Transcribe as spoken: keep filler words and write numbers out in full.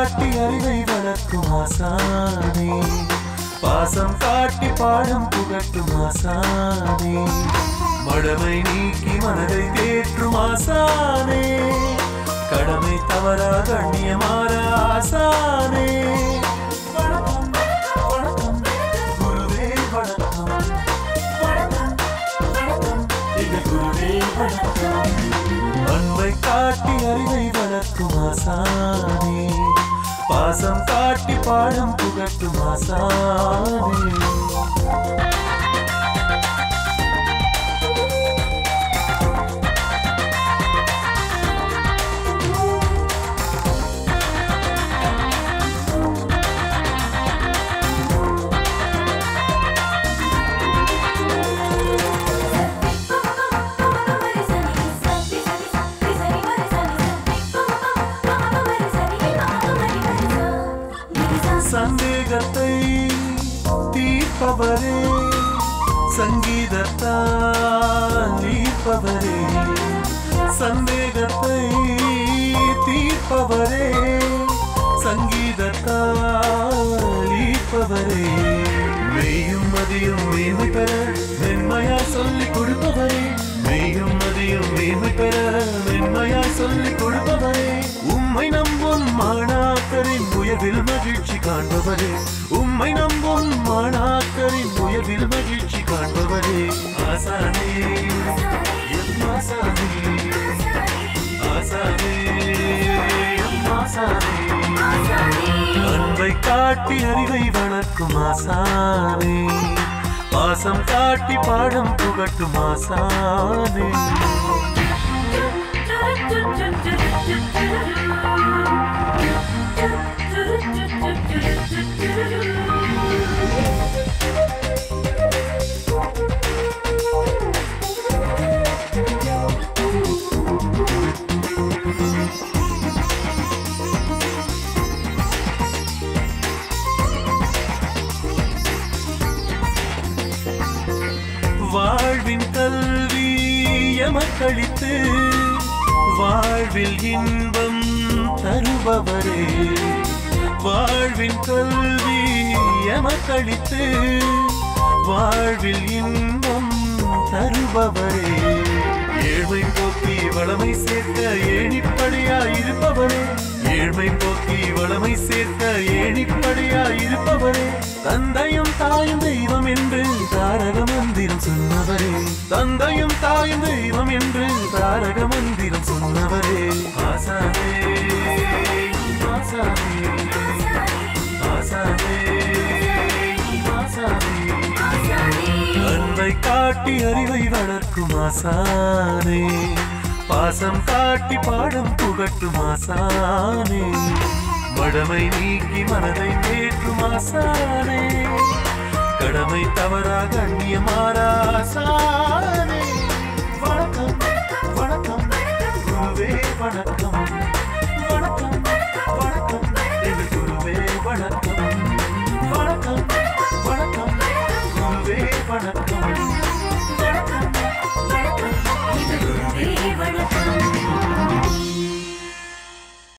காட்டி அறிவை வளர்க்கும் ஆசானே, பாசம் காட்டி பாடம் புகட்டும் ஆசானே, மடமை நீக்கி மனதை தேற்றும் ஆசானே, கடமை தவறா கண்ணியமாற ஆசானே. வணக்கம் வணக்கம் குருவே வணக்கம், வணக்கம் வணக்கம் எங்கள் குருவே வணக்கம். அன்பை காட்டி அறிவை வளர்க்கும் ஆசானே, பாசம் காட்டி பாடம் புகட்டும் ஆசானே. சந்தேகத்தை தீர்ப்பவரே, சங்கீதத்தால் ஈர்ப்பவரே, சந்தேகத்தை தீர்ப்பவரே, சங்கீதத்தால் ஈர்ப்பவரே, மெய்யும் மதியும் மேன்மை பெற மென்மையா சொல்லிக் கொடுப்பவரே, மெய்யும் மதியும் மேன்மை பெற மென்மையா சொல்லிக் கொடுப்பவரே, உம்மை நம்பும் மாணாக்கரின் உயர்வில் மகிழ்ச்சி காண்பவரே, உம்மை நம்பும் மாணாக்கரின் உயர்வில் மகிழ்ச்சி காண்பவரே. ஆசானே எம் ஆசானே, ஆசானே எம் ஆசானே, அன்பை காட்டி அறிவை வளர்க்கும் ஆசானே, பாசம் காட்டி பாடம் புகட்டும் ஆசானே. வாழ்வின் கல்வி எமக்களித்து வாழ்வில் இன்பம் தருபவரே, வாழ்வின் கல்வி எமக்களித்து வாழ்வில் இன்பம் தருபவரே, ஏழ்மை போக்கி வளமை சேர்க்க ஏணிப்படியாயிருப்பவரே, ஏழ்மை போக்கி வளமை சேர்க்க ஏணிப்படியாயிருப்பவரே, தந்தையும் தாயும் தெய்வம் என்று தாரக மந்திரம் சொன்னவரே, தந்தையும் தாயும் தெய்வம் என்று தாரக மந்திரம் சொன்னவரே. ஆசானே ஆசானே ஆசானே ஆசானே, அன்பை காட்டி அறிவை வளர்க்கும் ஆசானே, பாசம் காட்டி பாடம் புகட்டும் ஆசானே, மடமை நீக்கி மனதை தேற்றும் ஆசானே, கடமை தவறா கண்ணியமாற ஆசானே. வணக்கம் வணக்கம் குருவே வணக்கம், வணக்கம் வணக்கம் எங்கள் குருவே வணக்கம், வணக்கம் வணக்கம் குருவே வணக்கம்.